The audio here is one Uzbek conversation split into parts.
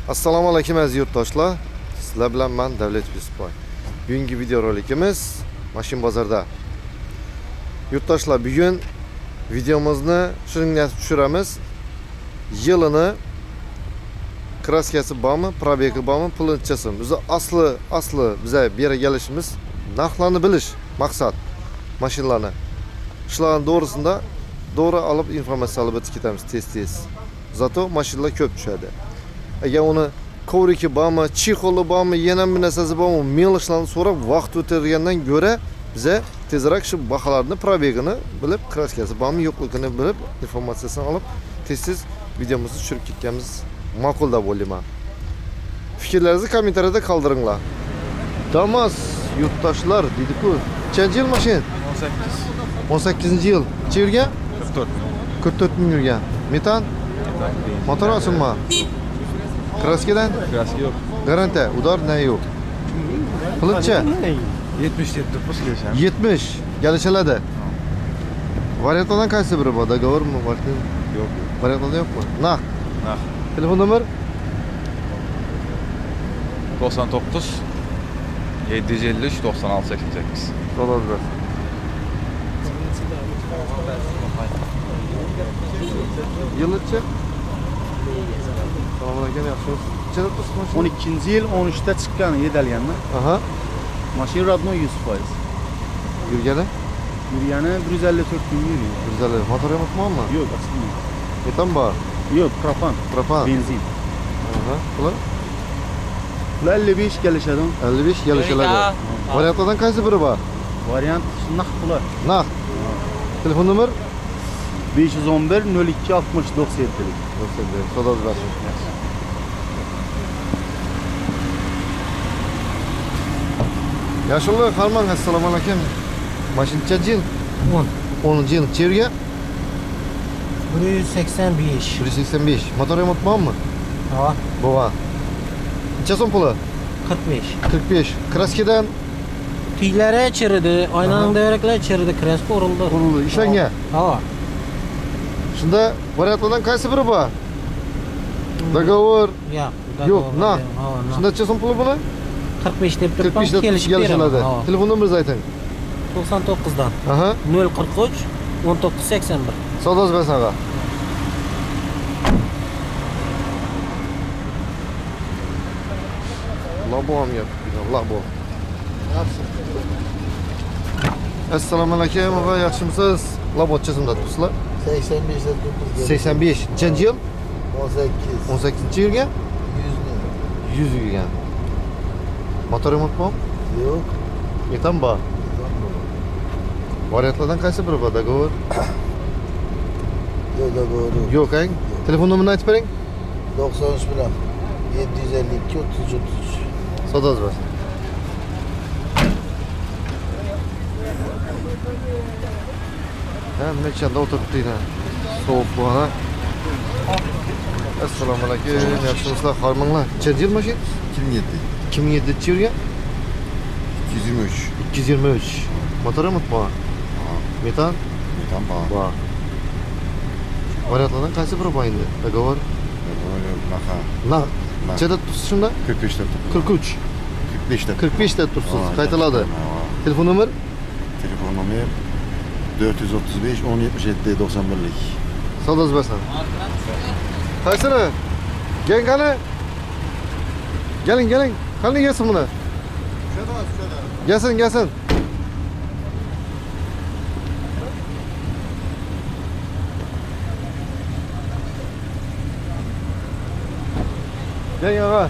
Assalomu alaykum aziz yurtdoshlar. Sizlar bilan men Davlat Yusupboy. Bugungi video rolikimiz Mashin bozorda. Yurtdoshlar, bugun videomizni shunga tushiramiz. Yilini kraskasi bormi, probegi bormi, pulunchasi. Biz asli bize bir yere gelishimiz narxlarni bilish maqsad. Mashinlarni. Shularning to'g'risida doğru alıp informatsiya olib o'tib ketamiz tez. Zato mashinlar ko'p tushadi. Agar uni kovriki bormi, chexoli bormi, yana bir narsasi bormi, melishlarni so'rab vaqt o'tadigandan ko'ra bize tezroq shu baholarni, probegini bilib, kraskasi bormi, yo'qligini bilib, informatsiyasini olib tez videomizni tushirib ketganimiz ma'qul deb o'ylayman. Fikrlaringizni kommentariyada qoldiringlar. Damas yurtdoshlar dedi-ku, qancha yil mashin? 18-yil. Chevga? 44 ming yurgan. Metan? Motor osilma. Kraskadan? Kraska yo'q. Garantiya, udar ne yo'q. Puluncha? 70 deb turibmiz kelishamiz. 70 kelishiladi. Variantlardan qaysi biri bor? Dogovormi? Yo'q. Variantlarda yo'qmi? Naq. Naq. Telefon nomer? 99 753 96 88. Doğrudur. Yıllıca? Selamünaleyküm, yaxshimisiz? Nechada turibsiz mashina? 12-yil 13'te chiqqan yedalganmi? Aha. Mashina rodnoy 100%. Yurgani? Yurgani 154 ming yuriyor. Güzel. Motor yo'qmi? Yo'q, aslida. Metan bor. Yo'q, propan. Propan. Benzin. Aha. Puli? Ular 55 kelishadi. 55 kelishiladi. Variantlardan qaysi biri bor? Variant naq pular. Naq. Telefon nomer? 511 02 60 97. So'z bersin. Yaşlı Harman, assalomu alaykum. Mashin qancha yil? 10 yil. Chevga? 185. 185. Motor remont bormi? Ha, Bova. Necha so'm puli? 45. 45. Kraskadan Tüylere çiridi, aynanın devrekler çiridi, kresko uruldu. qurildi, ishlangan. Ha, Shunda variantlardan qaysi biri bor? Dogovor ya. yo'q, naq. Shunda necha so'm puli buni? 45 deb turibman, 45 kelishib beraman. kelishiladi. Ha. Telefon nomeringizni ayting. 99'dan. Aha. 043 1981. So'z bersin ağa. Labo ham yap. Labo. Assalomu alaykum, ağa, yaxshimisiz? Labo chizimda turibsizlar? 85'de turibmiz. 85. Nechanchi yil? 18. 18-yilga? 100 yurgan. Motor remont bormi? Yo'q. Metan bor. Variantlardan qaysi biri bor? Dogovor? Yo'q, doğru. Yo'q, ang. Telefon nomerini aytib bering. 93 bilan 752 33 33. So'z bersin. Ha, mechanda o'tiribdi yana. Sovuq bu ha. Assalomu alaykum, yaxshimisizlar? Hormanglar. Qancha yil mashin? 2007. 2007-yilga? 223. 223. Motor remont bor. Metan? Metan bor. Bor. Variantlardan qaysi biri bor endi? Dogovor? Naqa. Naq. Nechada tursiz shunda? 45 da turibmiz. 43. 45 da. 45 da tursiz. Qaytaladi. Telefon nomer? Telefon nomer 435 1077 91'lik. So'z bersin. Qaysini? Qani? Keling. Qani yesin buni? Gelsin. Gel ağa.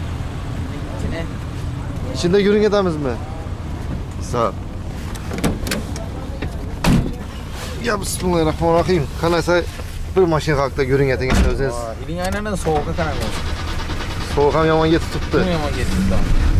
İçinde yürün edemizmi? Sağ ol. Ya bismillahirrahmanirrahim. Kanaysa bir maşin kalkta yürün ediniz özünüz. İlin aynen soğuğa kanar mı? Soğuk ham yaman yetib tuttu. Yaman getirdi.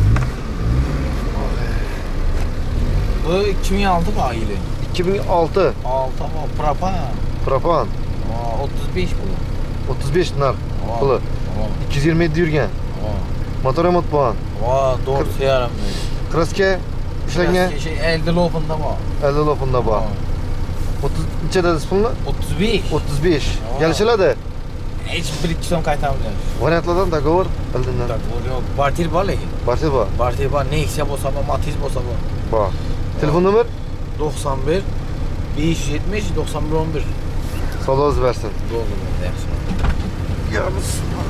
Bu 2006 mı ili? 2006. 6 propan. Propan. 35 bu. 35 dinar puli. 227 yurgan. Motor remont bor. Doğru seyaram. Kraska ishlangan. Şey 50 lopunda mı? 50 lopunda bor. 30 nechada pulni? 35. 35. Kelishiladi. Hiç 1-2 so'm qaytarilmaydi. Variantlardan dogovor bildimdan. Yo'q, barter bor lekin. Barcha bor. Barter bor, Nexia bo'lsa bor, Matiz bo'lsa bor. Bor. Telefon nomer 91 570 91 11. savdoz bersin. Bo'ldi, yaxshi. Yamiz.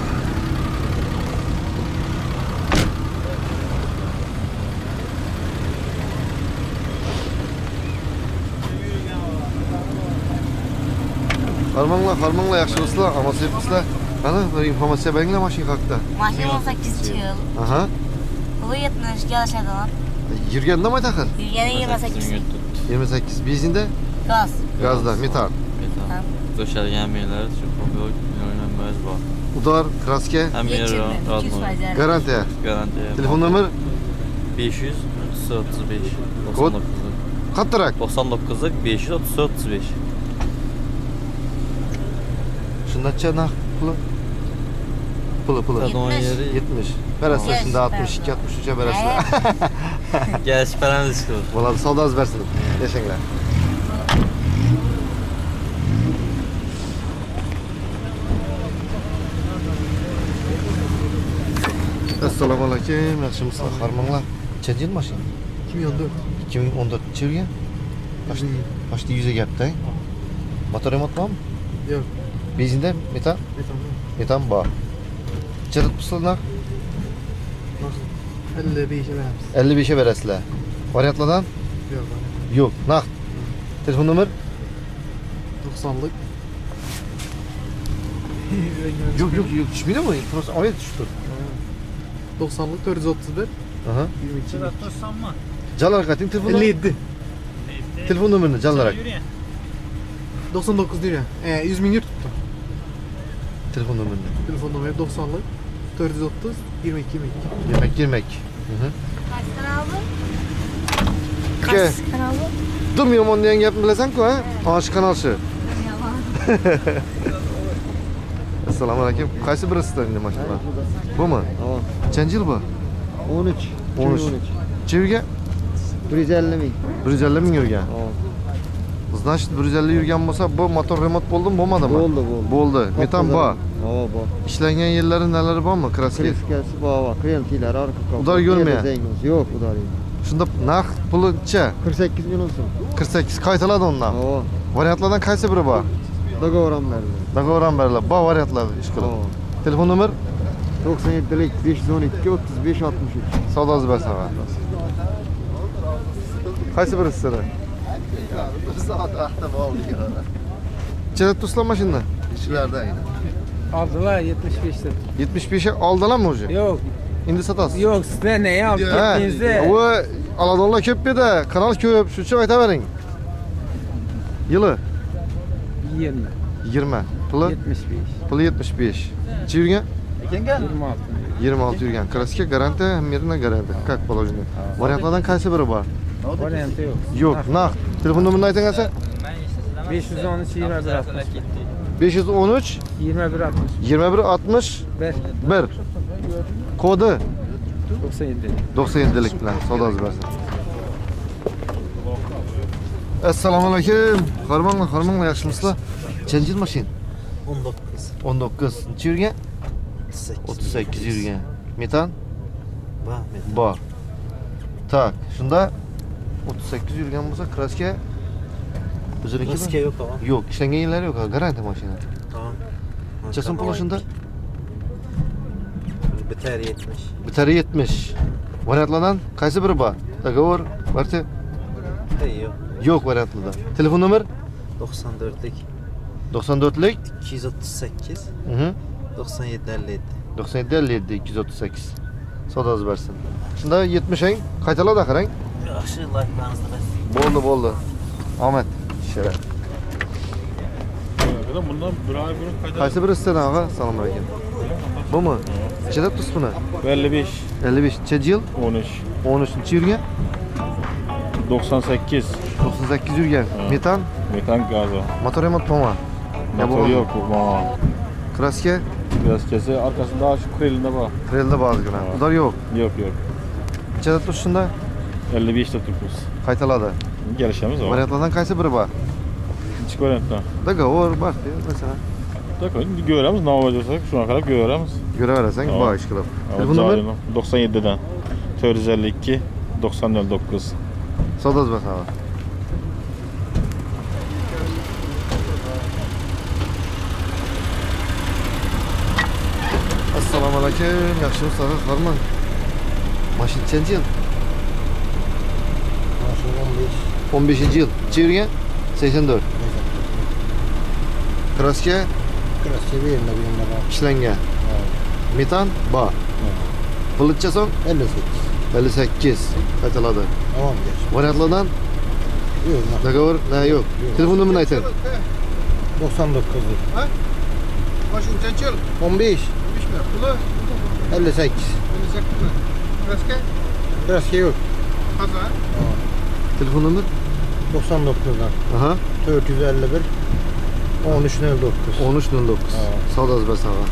Harmanlar yaxshi bo'lsizlar, amal sepsizlar. Qani bir informatsiya beringlar mashina haqida. Mashina 18-yil. Aha. Puli 70 ga olishadi. Yurganda nima taxir? Yurgani 28 ming. 28. Benzinda, Gaz. gazda, metan. Döşəlgən meylər, çox oynanmaz var. Udar, kraska, Həm yer Geçirme, 200%. garantiya. Garantiya. Telefon nomer 500 35 Kod? 99. qattiroq. 99 500 35. Shundacha naq puli. Qadon yeri 70. Berasizlar Yes, shunda 62, 63 ga berasizlar. gəliş pərəniz çıxır. Bo'ladi, savdoz bersin. Yashanglar. Assalomu alaykum, yaxshimisizlar? Harmonlar. Qancha yil mashina? 2014. 2014 yilga. Почти 100 ga gapda. Motor remont bormi? Yo'q. Benzinda metan? Metan bor. Qancha tutibsizlar? 55 emas. 55 ga berasizlar. Variantlardan? Yo'q. Yo'q, naqd. Telefon nomer? 90'lık. Yo'q, tushmaydimi? Просто olib tushdi. 90'lık 431. Aha. 22. Jallar qating telefon. 57. Telefon nomerini jallarak. 99 lira. 100 bin yurt tuttu. Telefon nomerini. Telefon numara 90'lık 430 22 bin. Yemek. Hı. Qaysi kanal bu? Ke. Qaysi kanal bu? Dum yomon degan gapni bilasan-ku, ha? Ana shu kanal shu. Yomon. Assalomu alaykum. Qaysi birisizlar endi mashina? Bumi? Tamam. Qancha yil bu? 13. 13. Chevga 150 bin. 150 ming yurgan. Tamam. Значит, 150 yurgan bo'lsa, bu motor remont bo'ldimi, bo'lmadimi? Bo'ldi. Metan bor. Hava bor. Ishlangan yerlari nalari bormi? Kraska. Kreskasi bor, kremtilar, arka kapı. Udar görmeye. Yo'q, udar yo'q. Shunda narx pulicha 48 milyon so'm. 48 qaytiladi undan. Hava. Variantlardan qaysi biri bor? Dogovoram berdi. Dogovoran beriladi. Bor variantlar ish qilib. Hava. Telefon nomer 97'lik 512 35 63. savdosi bersin. Qaysi birisi sizlar? Qancha tutibsizlar mashinani? İşlerde aynı. Aldılar 75'te. 75'e aldılarmı hocam? Yok, Endi satasiz. yok sizler ne yaptınız? O aladonlar ko'p edi, kanal ko'p, shu uchun aytavering. Yili 20, 20, puli 75, puli 75. Necha yurgan? 26. 26 yurgan. Kraska garantiya, hammerina garantiya. Как положено. Variantlardan qaysi biri bor? Variantı yok. Yo'q, naqd. Telefon nomerini ayting asa. 513 21 60. 513 21 60. 21 60 Ver. 1. Kodi 97. 97'lik bilan savdosi bersin. Assalomu alaykum. Harmonlar, yaxshimisizlar? Qancha yil mashin? 19. 19. Necha yurgan? 38 yurgan. Metan? Bor. Tak, shunda 38 yurgan bo'lsa, kraska o'ziniki Kraska yo'q, tamam. Yo'q, ishlangan yerlari yo'q, garantiya mashina. Tamam. Necha so'm puli shunda? Biter 70. Bitari 70. Variantlardan qaysi biri bor? Dogovor, barcha Yo'q. yo'q variantlarda. Telefon nomer 94'lik 94'lik 238 Mhm. 97 57. 97 57 238. Savdosi bersin. Shunda 70'ing qaytaladi qarang. Yaxshi, like'larınızı bas. Bo'ldi. Ahmet. Sharaf. Bundan bir ay burun qayda? Qaysi biri sizdan og'a? Assalomu alaykum. Bumi? Nechada tursiz buni? 55 55. Necha yil? 13 13-chi yurgan? 98 98 yurgan. Metan, metan gazı. motor remont bo'lma. Motor yok bu. Kraska, Kraskası arkasında şu krelinde var. trelda ba'zigina. Udar yo'q. Yok. Nechada tursiz shunda? 55'te Türk'üz. Qaytaladi. Gelişemiz o. Variantlardan qaysi biri bor? Çık variantdan. Dogovor bor, mesela. Bakın göremiz, ne olacaksak şuna kadar göremiz. Göreversen Tamam. bağış kılıp. Telefon numara 97'den 452 9009. Sodaz bas ağa. Assalamu alaykum. Yaxshimisiz ağa? Harman. Mashin nechanchi yil? Maşın 15. 15-yil. Chevrolet 84. Kraska Kraska yerine var. ishlangan. Metan bor. Pulitcha so'ng 58. 58 qaytaladi. Tamam geç. Variantlardan Yok. dogovor yo'q. Telefon numarini ayting. 99'dur. Mashin nechanchi yil? 15. 58. Kraska? Kraska yok. Qazar. Telefon numar? 99'dan. Aha. 451. 1309. 1309. Savdo zibasi ağa.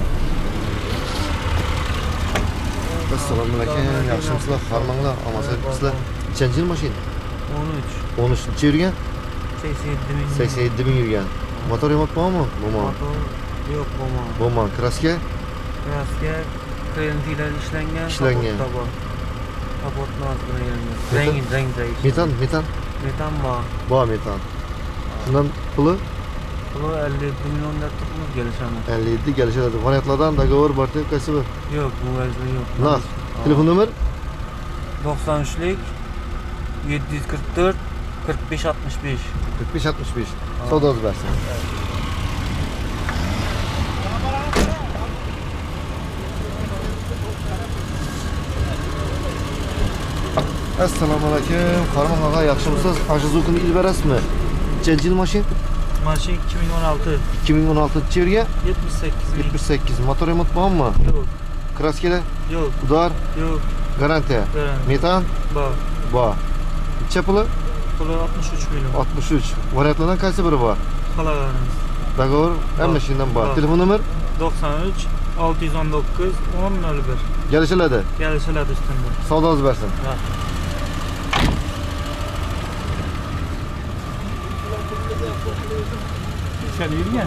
Assalomu alaykum. Yaxshimisizlar? Farmanglar, omadsizlar. Nechanchi yil mashin? 13. 13-chi yurgan? 87 bin. 87 bin yurgan. Motor remont bormi? Bo'lmadi. Motor yok bomba. Bo'lmadi. Kraska? Kraska krentiler işlengen. İşlengen. Kapotun altına gelmiyor. Reng. Metan Metan var. bor metan. Shundan puli Bu 57 milyon da tutmuş gelişen. 57 kelishadi. Variantlardan dogovor bor deb qaysi bir? Yok bu vezde yok. Naq. Telefon numar 93'lik 744 45 65. 45-65. Savdo zibasi. Assalomu alaykum. Farmon ağa, yaxshimisiz? Ajizukini ilib berasizmi? Nechanchi yil mashin? Maşin 2016 2016-chi yilga 78 bin. 78. Motor remont bormi? Yok. Kraskalar, Yok. udar, Yok. garantiya. Garanti. Metan Bak. bor. Necha puli? Pulu 63 milyon. 63. Variantlardan qaysi biri bor? Kalalarınız. Dogovor hamma shundan bor. Bor. Telefon numar 93 619 1001. kelishiladi. Gelişeler üstünde. Savdo bersin. Ha. Sen yürüyen.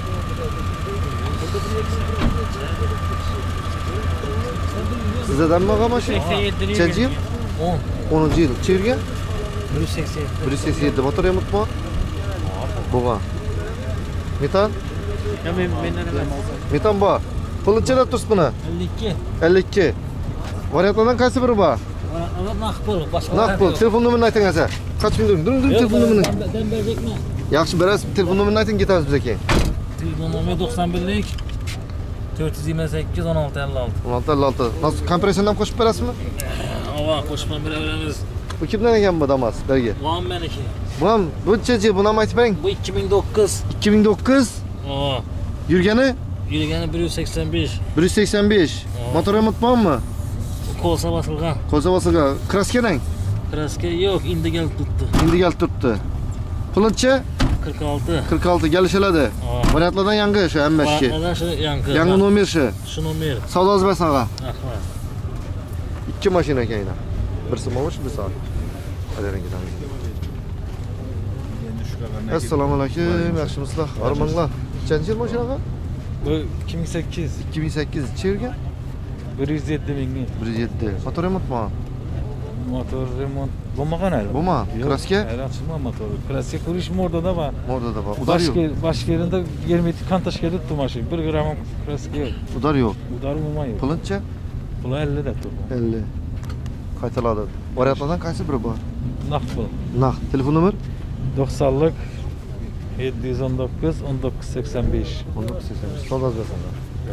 Sizlardanmi ağa mashin? 87 Nechanchi yil? 10. 10-chi yil. Chi yurgan? 187. 187. Motor remont bor? Bo'lgan. Metan? Ya ben Metan bor. Pul nechada turibsiz buni? 52. 52. Variantlardan qaysi biri bor? Naq pul. Boshqa Naq pul. Telefon numarini ayting aka. Qancha ming during telefon numarini. Ben verecekmi? Yaxshi berasiz. Telefon numarini ayting, ketamiz biz aka. Telefon nomeri 91'lik 428 16 56. 16-56. Nasıl kompressiyonni ham qo'shib berasizmi? Ava qo'shma beramiz. Bu kimdan ekan bu Damas? Bergi. Bu ham meniki. Bu ham bu necha buni ham aytib bering. Bu 2009. 2009 Ava. yurgani Yurgani 185. 185. Motor remont bormi? Qo'lsa bosilgan. Qo'za bosilgan. Kraska rang. Kraska yo'q, endi kelib tutdi. Endi kelib turibdi. Puluncha 46. 46 kelishiladi. Variantlardan yangi shu hammasi. Ana shu yangi. Yangi nomer shu. Shu nomer. Savdo zibasi ağa. Rahmat. İki mashina ekan yana. Birisi movish, birisi oq. Hadi rengi tanış. Assalomu alaykum. Yaxshimisizlar? Armanglar. Nechanchi yil mashinaga? Bu 2008. 2008 chirga 107 ming. 107. Motor remontmi? Motor remont bo'lmagan hali. Bo'lma. Kraska? Hali ochilmagan motor. Kraska ko'rishim o'rtada bor. O'rtada bor. Udar yo'q. Boshqa yerida germetik kontaşga tutdi mashina. 1 gram kraska yo'q. Udar yo'q. Udar bo'lmaydi. Puluncha Pul 50 da turdi. 50. Qaytaladi. Variantlardan qaysi biri bor? Naqd pul. Naqd. Telefon nomer 90'lık 719 1985. 1985. Savdo zibasi.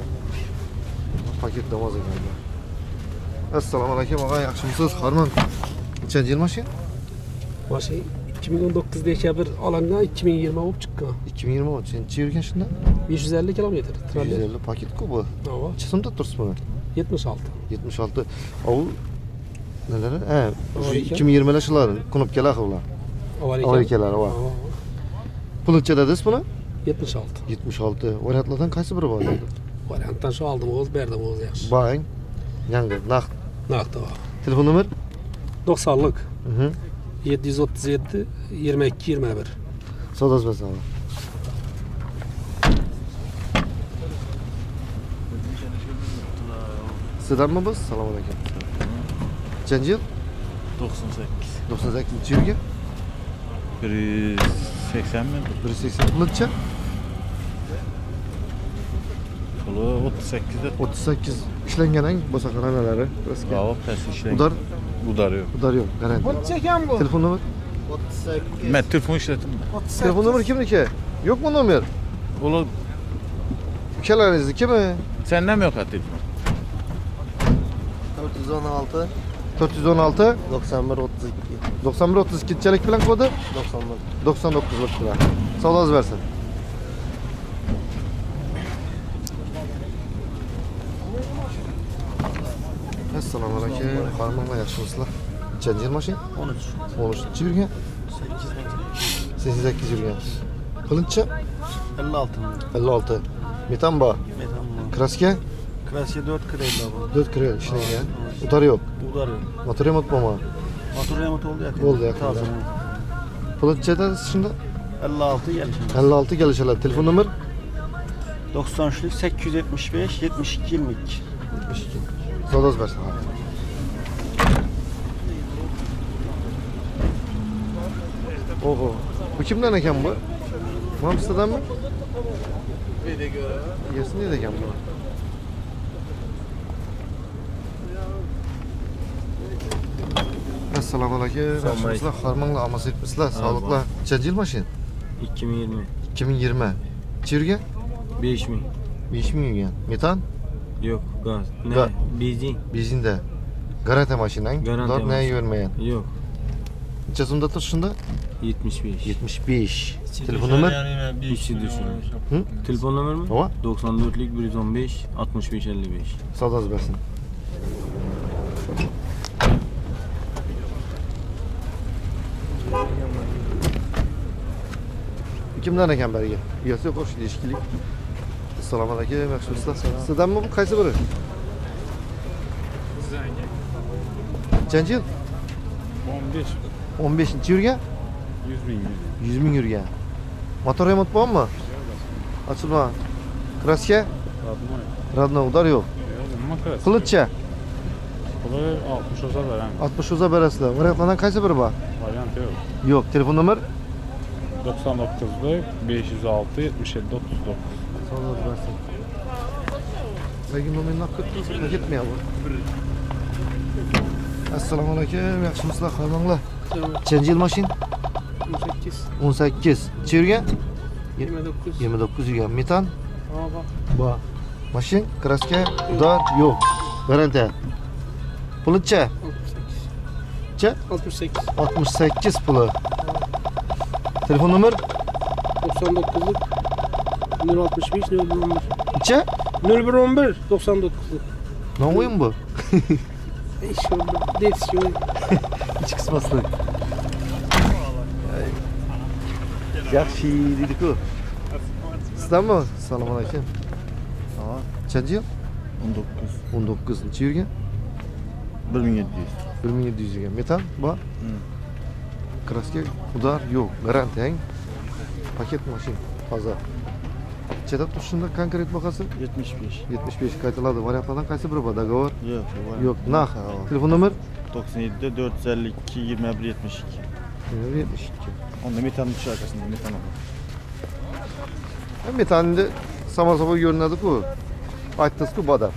Paket namoz ekan. Assalomu alaykum ağa, yaxshimisiz? Harman. Nechanchi yil mashin? Mashin 2019 dekabr olingan 2020 bo'lib chiqqan. 2020 nechanchi yurgan shunda? 550 kilometr. 550 paket-ku bu. Ava Necha so'mda turibsiz buni? 76. 76. Au nelari? Ha, Avarika. 2020 lar shular, knopkalar ular. Avarikalar bor. Pul necha dedingiz buni? 76. 76. Variantlardan qaysi biri bor dedi? Variantdan shu oldim o'z berdim o'z yaxshi. Bang. Yangi naqd. Naqd ava. Telefon nomer? 90'lık Mhm. 737 22 21. Savdo zibasi. Sizdenmi biz? Assalomu alaykum. Qancha yil? 98. 98-yilga? 180 mi? 180 pulcha? Pulu 38'de. 38 ishlangan bo'lsa qaranalari. Javob ters ishlaydi. Udar Udar yo'q. udar yo'q, garanti. Qancha ekan bu? Telefon nomer? 38. Men telefon ishlatim. Telefon nomer kimniki? Yo'qmi nomer? Ular Ukalaringiznikimi? senden mi yok ha telefon? 416 416 91 32 91 32-chalik bilan kodi 99. 99 bilan. Savdoz bersin. Assalomu alaykum. Qarmoqlar yaxshimisizlar? Qancha yil mashin? 13. 13 yurgan? 88 yurgan. Qilincha? 56 mı? 56. Metan bor. Metan mı? Kraska? Krasiye 4 kredi bu. 4 krel ishlangan. Udar yo'q. Udar yok. Motor remont bo'lmagan. Motor remont oldu ya. Oldu yakında. Taze. Qilinchada shunda 56 gelişim. 56 kelishadi. Telefon nomer? 93'lük 875 72 22. 72. Savdoz bersin. Oho. Bu kimden ekan bu? Mamsidan mı? Yesin neydi ekan bu? Assalomu alaykum. Yaxshimisizlar? Farmonlar olmasa etmisizlar? Sog'liqlar. Qancha yil mashin? 2020. 2020. Chirga? 5000. 5000 yurgan. Metan? Yok gaz. Ne? Gaz. Benzin. Benzinda. Garantiya mashinang. Garantiya Ular ne mashina. görmeyen? Yok. Necha so'mda tur shunda? 75. 75. Telefon nomer? İçi düşürür. Hı? Telefon numarı mı? Ova. 94'lük 115 65 55. Savdoz bersin. Kimdan ekan bariga? Uyasi yo'q, o'sha eshiklik. Assalomu alaykum, yaxshimisizlar? Sizdanmi bu qaysi biri? Qancha yil? 15. 15-chi yurgan? 100 bin. 100 ming yurgan. Motor remont bormi? Ochilma. Kraska? Radno udar yo'q. Qilincha? Pulu 60 olsa veren. 60 o'za berasizlar. Variantlardan qaysi biri bor? Varyant yok. Yo'q, telefon nomer? 99'lu 506 77 39. Savdoz bersin. Lekin nomerni olib ketdingiz, ketmayapti. Assalomu alaykum, yaxshimisizlar, xononglar? Qancha yil mashin? 18. 18. Necha yurgan? 29. 29 yurgan. Metan? Baba. Bor. Mashin, kraska, udar yo'q. Garantiya. Pulcha? 68. 68. 68 puli. Telefon nomer? 99'luk 065 0111. Necha? 0111 99'luk. Ne oyun bu? Detişiyor. Hiç kısmasın. Yaxshi dedik ku. Sizdanmi? Assalomu alaykum. Ha, qancha yil? 19. 19. Necha yurgan? 1700. 1700 yurgan. Metan bor? Kraska udar yo'q. Garantiyang. Paket mashin toza. Cheta turishunda konkret bahasi 75. 75 qaytiladi. Variantlardan qaysi biri bor? Dogovor? Yok. Yo'q. Nah. Telefon nomer? 97'de 452 21 72. 72. Onda metanın şu arkasında metan var. Metanında sama sama görünüyordu ku. Aytdınız ku badar.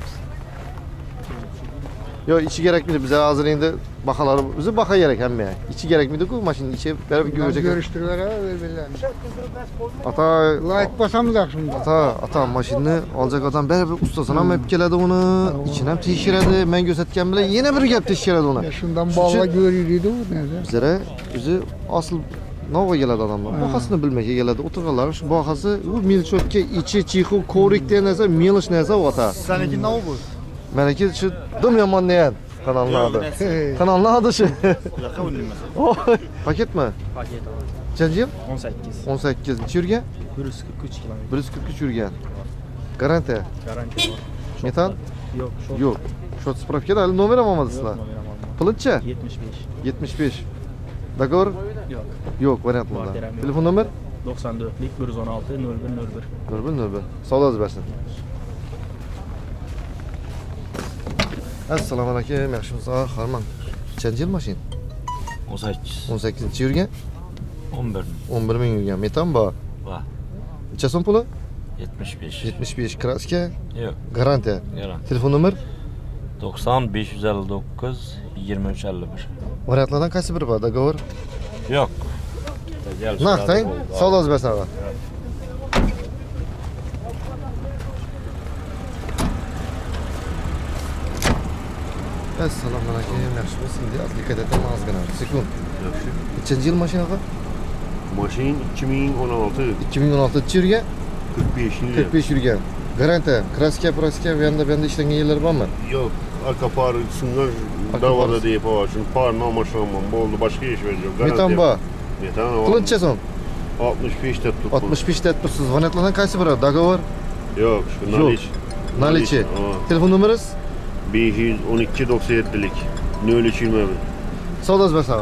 Yo içi gerek miydi bize hazır indi bakaları bize baka gerek hem yani. İçi gerek miydi ku maşının içi beraber görecek. Görüştürüler ha birbirlerine. Ata Layık basamızlar şimdi. ata maşinni alacak adam beraber ustasına mı hep keledi onu. İçine hem teşhiredi. Ben gözetken bile yine bir gap teşhiredi onu. Ya şundan bağla görüyordu bu nerede? Bizlere bizi asıl nova geledi adamlar. Bakasını bilmeye geledi. Oturganlar şu bakası bu milçökke içi çiğhu korik diye neyse miliş neyse o ata. Seninki ne oldu? Meneki şu dım yaman diyen kanalın adı. Kanalın adı şu. Yaka ünlü mesela. Paket mi? Paket var. Kaç yıl? 18. 18. Neçe yürgen? 143 kilometre. 143 yürgen. Garanti. Garanti var. Metan? Yok. Şok. Yok. Şot spravka da nomer almadısınlar. Pılınça? 75. 75. Dogovor? Yok. Yok variant Var, burada. derem yok. Telefon nomer? 94'lik 116 01 01. Nörbül nörbül. Sağ olasın versin. Assalomu alaykum, yaxshimisiz? Harman. Qancha yil mashin? 18. 18-chi yurgan? 11. 11 ming yurgan. Metan bor. Bor. Necha so'm puli? 75. 75 kraska. Yo'q. Garantiya. Yaran. Telefon nomer? 90 559 23 51. Variantlardan qaysi biri bor? Dogovor? Yo'q. Naqdang, savdosi bersan. Assalomu alaykum, yaxshimisiz? Endi aplikatsiyadan ozgina sekund. Yaxshi. Nechanchi yil mashinaga? Mashin 2016 2016 yurgan, 45 yil. 45 yurgan. Garantiya, kraska, praska, bu yoqda ishlangan yerlar bormi? Yo'q, arka parı singan davada deyip o için par namaşlanmam oldu başka iş vereceğim. Metan bor. Metan Pul necha so'm? 65 deb tuttu. 65 deb tursiz. Variantlardan qaysi biri? Dogovor? Yok, şu naliç. Nalichi. Telefon nomeringiz? 512 97'lik. 0320. Savdosi bersan.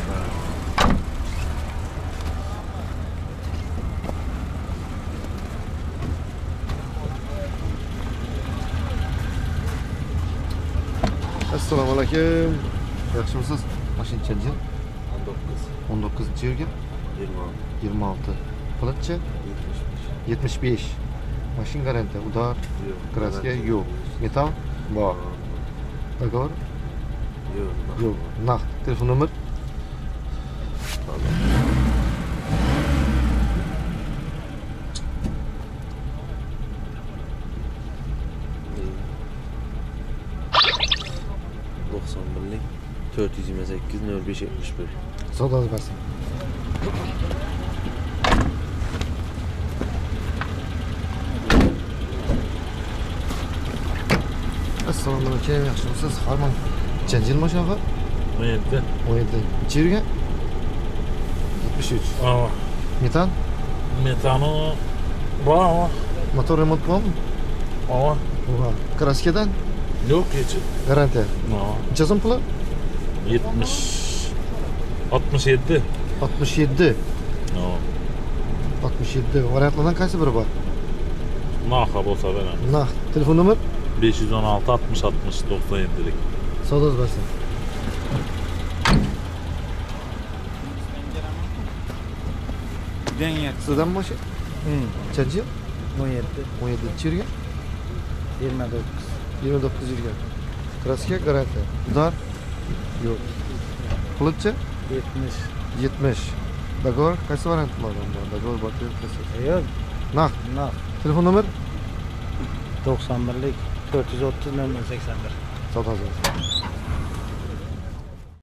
Assalomu alaykum. Yaxshimisiz? Mashina qancha? 19. 19-chi yurgan? 26. Pulchi? 75. Mashina garantiya, udar, kraska yo'q. Metal bor. Dogovor? Yo'q. Naqd. Telefon nomer? Birlik 428 0571. Savdosi bersin. Assalomu alaykum, yaxshimisiz? Harman. Qancha yil mashinaga? 17. 17. Necha yurgan? 73. Ama Metan? metano bor ama. Motor remont bormi? Ama Bor. Kraskadan yo'q kechi. garantiya. No. Necha so'm puli? 70 67. 67. No. 67. Variantlardan qaysi biri bor? Naxa bo'lsa beramiz. Naqd. Telefon nomer? 516 60 60 97'lik. Savdosi bersin. Sizdan boshi? Qancha yil? 17. 17 yurgan? 29. 29 yurgan. Kraska garantiya. Udar? Yo'q. Pulchi? 70. 70. Dogovor qaysi variant bor? Dogovor bor. Yo'q. Naqd. Naqd. Telefon nomer? 91lik 430 0081. Savdosi bersin.